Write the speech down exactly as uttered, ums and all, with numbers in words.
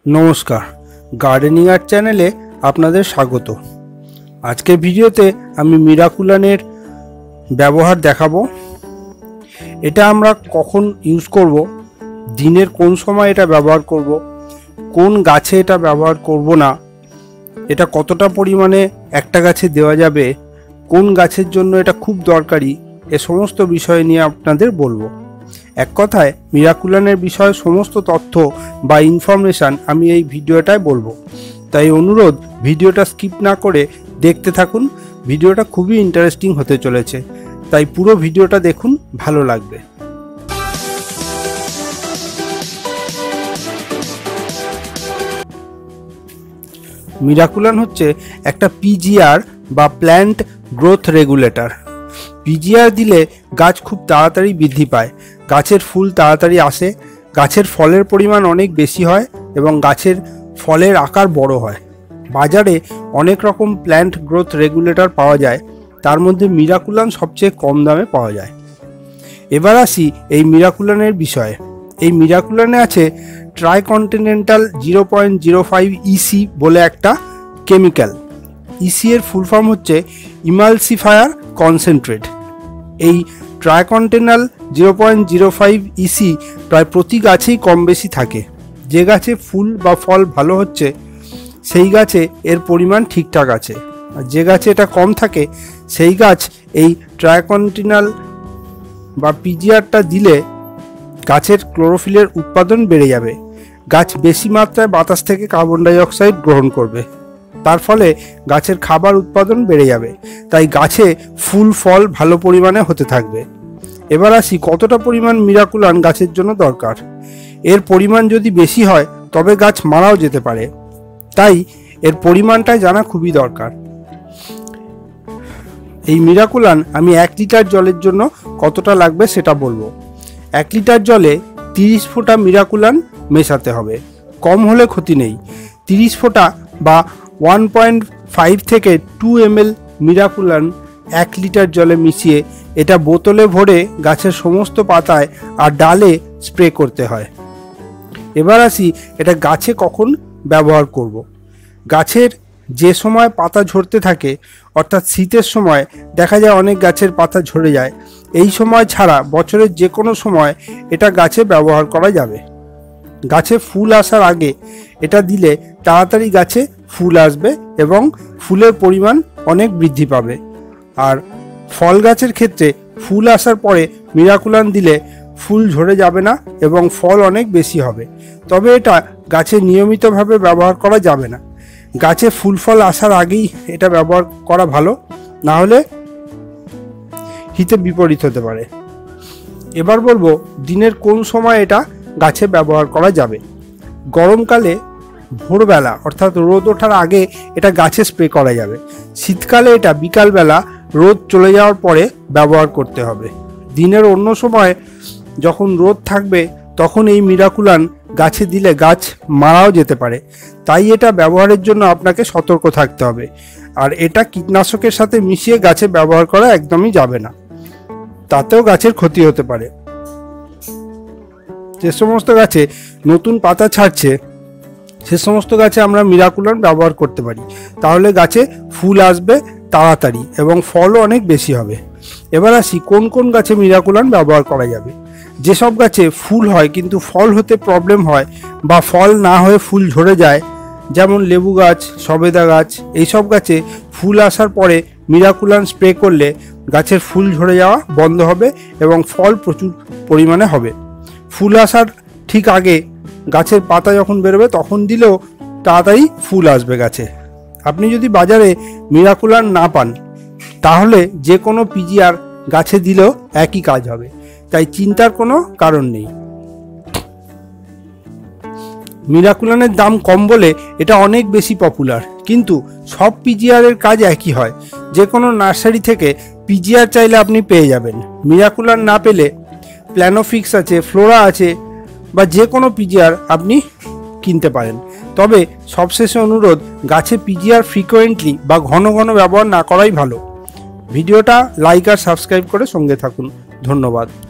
নমস্কার, gardening art চ্যানেলে আপনাদের স্বাগত। আজকের ভিডিওতে আমি মিরাকুলানের ব্যবহার দেখাবো। এটা আমরা কখন ইউজ করব, দিনের কোন সময় এটা ব্যবহার করব, কোন গাছে এটা ব্যবহার করব না, এটা কতটা পরিমাণে একটা গাছে দেওয়া যাবে, কোন গাছের জন্য এটা খুব দরকারি, এ সমস্ত বিষয় নিয়ে আপনাদের বলবো। এক কথায় মিরাকুলানের বিষয়ে সমস্ত তথ্য বা ইনফরমেশান আমি এই ভিডিওটায় বলবো। তাই অনুরোধ, ভিডিওটা স্কিপ না করে দেখতে থাকুন। ভিডিওটা খুবই ইন্টারেস্টিং হতে চলেছে, তাই পুরো ভিডিওটা দেখুন, ভালো লাগবে। মিরাকুলান হচ্ছে একটা পিজিআর বা প্ল্যান্ট গ্রোথ রেগুলেটর। পিজিআর দিলে গাছ খুব তাড়াতাড়ি বৃদ্ধি পায়, গাছের ফুল তাড়াতাড়ি আসে, গাছের ফলের পরিমাণ অনেক বেশি হয় এবং গাছের ফলের আকার বড় হয়। বাজারে অনেক রকম প্ল্যান্ট গ্রোথ রেগুলেটর পাওয়া যায়, তার মধ্যে মিরাকুলান সবচেয়ে কম দামে পাওয়া যায়। এবার আসি এই মিরাকুলানের বিষয়ে। এই মিরাকুলানে আছে tricontinental zero point zero five EC বলে একটা কেমিক্যাল। ইসি এর ফুল ফর্ম হচ্ছে ইমালসিফায়ার কনসেন্ট্রেট। এই tricontinental zero point zero five EC প্রায় প্রতি গাছেই কম বেশি থাকে। যে গাছে ফুল বা ফল ভালো হচ্ছে সেই গাছে এর পরিমাণ ঠিকঠাক আছে, আর যে গাছে এটা কম থাকে সেই গাছ এই ট্রাইকন্টিনেন্টাল বা পিজিআরটা দিলে গাছের ক্লোরোফিলের উৎপাদন বেড়ে যাবে। গাছ বেশি মাত্রায় বাতাস থেকে কার্বন ডাই অক্সাইড গ্রহণ করবে, তার ফলে গাছের খাবার উৎপাদন বেড়ে যাবে। তাই গাছে ফুল ফল ভালো পরিমাণে হতে থাকবে। এবার আসি কতটা পরিমাণ মিরাকুলান গাছের জন্য দরকার। এর পরিমাণ যদি বেশি হয় তবে গাছ মারাও যেতে পারে, তাই এর পরিমাণটাই জানা খুবই দরকার। এই মিরাকুলান আমি এক লিটার জলের জন্য কতটা লাগবে সেটা বলবো। এক লিটার জলে তিরিশ ফোঁটা মিরাকুলান মেশাতে হবে, কম হলে ক্ষতি নেই। তিরিশ ফোঁটা বা ওয়ান পয়েন্ট ফাইভ থেকে টু এম এল মিরাকুলান এক লিটার জলে মিশিয়ে এটা বোতলে ভরে গাছের সমস্ত পাতায় আর ডালে স্প্রে করতে হয়। এবার আসি এটা গাছে কখন ব্যবহার করব। গাছের যে সময় পাতা ঝরতে থাকে, অর্থাৎ শীতের সময় দেখা যায় অনেক গাছের পাতা ঝরে যায়, এই সময় ছাড়া বছরের যে কোনো সময় এটা গাছে ব্যবহার করা যাবে। গাছে ফুল আসার আগে এটা দিলে তাড়াতাড়ি গাছে ফুল আসবে এবং ফুলের পরিমাণ অনেক বৃদ্ধি পাবে। আর ফল গাছের ক্ষেত্রে ফুল আসার পরে মিরাকুলান দিলে ফুল ঝরে যাবে না এবং ফল অনেক বেশি হবে। তবে এটা গাছে নিয়মিতভাবে ব্যবহার করা যাবে না। গাছে ফুল ফল আসার আগেই এটা ব্যবহার করা ভালো, না হলে হিতে বিপরীত হতে পারে। এবার বলবো দিনের কোন সময় এটা গাছে ব্যবহার করা যাবে। গরমকালে ভোরবেলা অর্থাৎ রোদ ওঠার আগে এটা গাছে স্প্রে করা যাবে। শীতকালে এটা বিকালবেলা রোদ চলে যাওয়ার পরে ব্যবহার করতে হবে। দিনের অন্য সময় যখন রোদ থাকবে তখন এই মিরাকুলান গাছে দিলে গাছ মারাও যেতে পারে, তাই এটা ব্যবহারের জন্য আপনাকে সতর্ক থাকতে হবে। আর এটা কীটনাশকের সাথে মিশিয়ে গাছে ব্যবহার করা একদমই যাবে না, তাতেও গাছের ক্ষতি হতে পারে। যে সমস্ত গাছে নতুন পাতা ছাড়ছে সে সমস্ত গাছে আমরা মিরাকুলান ব্যবহার করতে পারি, তাহলে গাছে ফুল আসবে তাড়াতাড়ি এবং ফলও অনেক বেশি হবে। এবার আসি কোন কোন গাছে মিরাকুলান ব্যবহার করা যাবে। যেসব গাছে ফুল হয় কিন্তু ফল হতে প্রবলেম হয় বা ফল না হয়ে ফুল ঝরে যায়, যেমন লেবু গাছ, সবেদা গাছ, এইসব গাছে ফুল আসার পরে মিরাকুলান স্প্রে করলে গাছের ফুল ঝরে যাওয়া বন্ধ হবে এবং ফল প্রচুর পরিমাণে হবে। ফুল আসার ঠিক আগে গাছের পাতা যখন বেরোবে তখন দিলেও তাড়াতাড়ি ফুল আসবে গাছে। আপনি যদি বাজারে মিরাকুলান না পান তাহলে যে কোনো পিজিআর গাছে দিলেও একই কাজ হবে, তাই চিন্তার কোনো কারণ নেই। মিরাকুলানের দাম কম বলে এটা অনেক বেশি পপুলার, কিন্তু সব পিজিআরের কাজ একই হয়। যে কোনো নার্সারি থেকে পিজিআর চাইলে আপনি পেয়ে যাবেন। মিরাকুলান না পেলে প্ল্যানোফিক্স আছে, ফ্লোরা আছে বা যে কোনো পিজিআর আপনি কিনতে পারেন। তবে সবশেষে অনুরোধ, গাছে পিজিআর ফ্রিকোয়েন্টলি বা ঘন ঘন ব্যবহার না করাই ভালো। ভিডিওটা লাইক আর সাবস্ক্রাইব করে সঙ্গে থাকুন। ধন্যবাদ।